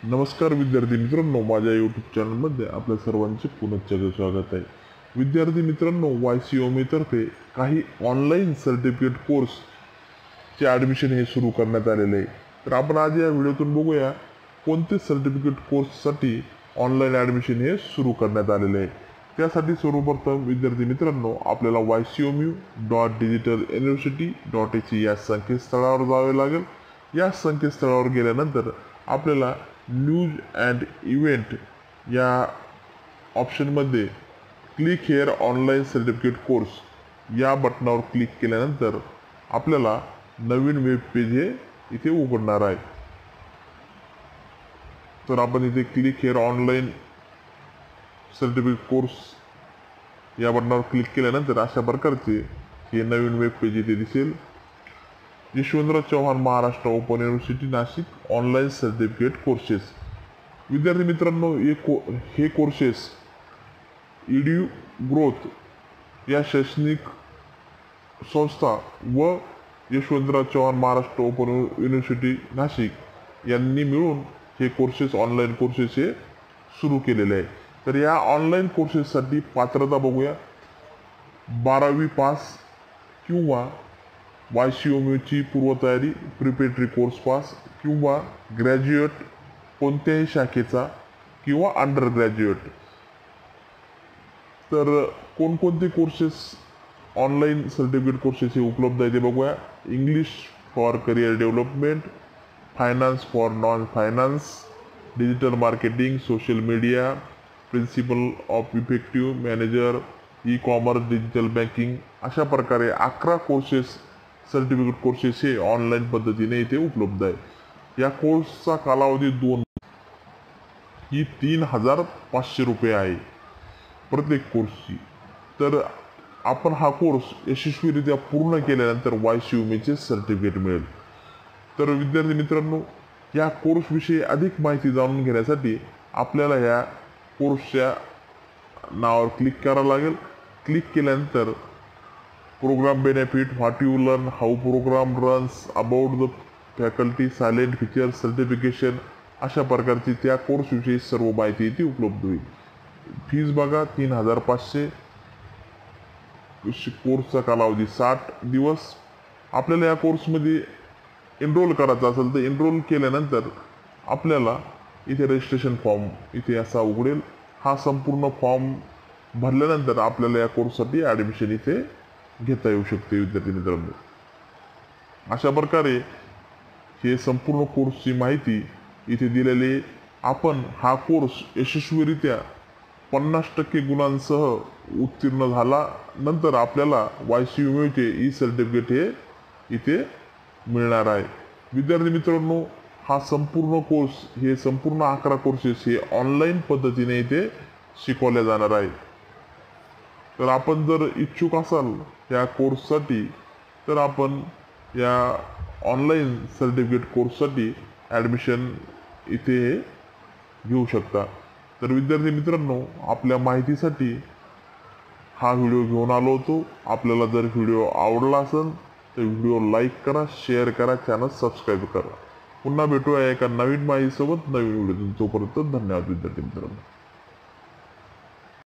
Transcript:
नमस्कार विद्यार्थी मित्रांनो, माझ्या यूट्यूब चॅनलमध्ये आपल्या सर्वांचे पुनश्च स्वागत आहे। विद्यार्थी मित्रांनो, YCOME तर्फे काही ऑनलाईन सर्टिफिकेट कोर्सचे ॲडमिशन हे सुरू करण्यात आलेले आहे। तर आपण आज या व्हिडिओतून बघूया कोणते सर्टिफिकेट कोर्ससाठी ऑनलाईन ॲडमिशन हे सुरू करण्यात आलेले आहे। त्यासाठी सर्वप्रथम विद्यार्थी मित्रांनो, आपल्याला YCOME.digitaluniversity.ac या संकेतस्थळावर जावे लागेल। या संकेतस्थळावर गेल्यानंतर आपल्याला न्यूज अँड इव्हेंट या ऑप्शनमध्ये click here online certificate course या बटनावर क्लिक केल्यानंतर आपल्याला नवीन वेब पेज हे इथे उघडणार आहे। तर आपण इथे click here online certificate course या बटनावर क्लिक केल्यानंतर अशा प्रकारचे हे नवीन वेब पेज इथे दिसेल। Yashwantrao Chavan Maharashtra open university Nashik online certificate courses. विद्यार्थी मित्रांनो, हे कोर्सेस EDU ग्रोथ या शैक्षणिक संस्था व यशवंतराव चव्हाण महाराष्ट्र ओपन युनिव्हर्सिटी नाशिक यांनी मिळून हे कोर्सेस ऑनलाईन कोर्सेस हे सुरू केलेले आहे। तर या ऑनलाईन कोर्सेससाठी पात्रता बघूया। 12वी पास किंवा YCOMEची पूर्वतयारी प्रिपरेटरी कोर्स पास किंवा ग्रॅज्युएट कोणत्याही शाखेचा किंवा अंडर ग्रॅज्युएट। तर कोणकोणते कोर्सेस ऑनलाईन सर्टिफिकेट कोर्सेस हे उपलब्ध आहे ते बघूया। English for career development, finance for non finance, digital marketing, social media, principle of effective manager, e-commerce, digital banking अशा प्रकारे 11 कोर्सेस सर्टिफिकेट कोर्सेस हे ऑनलाईन पद्धतीने इथे उपलब्ध आहे। या कोर्सचा कालावधी 3,500 रुपये आहे प्रत्येक कोर्सची। तर आपण हा कोर्स यशस्वीरित्या पूर्ण केल्यानंतर YCOMEचे सर्टिफिकेट मिळेल। तर विद्यार्थी मित्रांनो, या कोर्सविषयी अधिक माहिती जाणून घेण्यासाठी आपल्याला या कोर्सच्या नावावर क्लिक करावं लागेल। क्लिक केल्यानंतर program benefit, what you learn, how program runs, about the faculty, silent feature, certification अशा प्रकारची त्या कोर्सविषयी सर्व माहिती इथे उपलब्ध होईल। फीज बघा 3,500। कोर्सचा कालावधी 60 दिवस। आपल्याला या कोर्समध्ये एनरोल करायचं असेल तर एनरोल केल्यानंतर आपल्याला इथे रजिस्ट्रेशन फॉर्म इथे असा उघडेल। हा संपूर्ण फॉर्म भरल्यानंतर आपल्याला या कोर्ससाठी ॲडमिशन इथे घेता येऊ शकते। विद्यार्थी मित्रांनो, अशा प्रकारे हे संपूर्ण कोर्सची माहिती इथे दिलेली। आपण हा कोर्स यशस्वीरित्या 50% गुणांसह उत्तीर्ण झाला नंतर आपल्याला YCOMEचे ई सर्टिफिकेट हे इथे मिळणार आहे। विद्यार्थी मित्रांनो, हा संपूर्ण कोर्स हे संपूर्ण 11 कोर्सेस हे ऑनलाईन पद्धतीने इथे शिकवले जाणार आहे। तर आपण जर इच्छुक असाल या कोर्ससाठी तर आपण या ऑनलाईन सर्टिफिकेट कोर्ससाठी ॲडमिशन इथे घेऊ शकता। तर विद्यार्थी मित्रांनो, आपल्या माहितीसाठी हा व्हिडिओ घेऊन आलो होतो। आपल्याला जर व्हिडिओ आवडला असेल तर व्हिडिओ लाईक करा, शेअर करा, चॅनल सबस्क्राईब करा। पुन्हा भेटूया एका नवीन माहितीसोबत नवीन व्हिडिओतून। तोपर्यंत धन्यवाद विद्यार्थी मित्रांनो।